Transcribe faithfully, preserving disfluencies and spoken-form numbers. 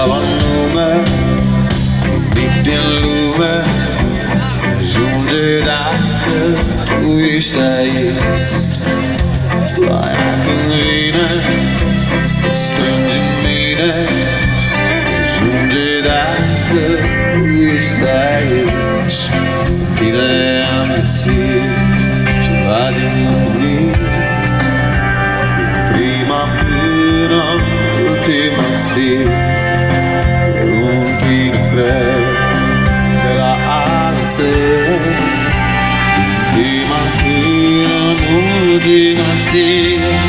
stava a nome, nikt din lume ajunge dacă tu ești aici. Ploaia când vine, strânge în mine, ajunge dacă tu ești aici. Tine am găsit ceva din unii, prima până ultima zi. E un pic fred de la astăzi, prima până ultima zi.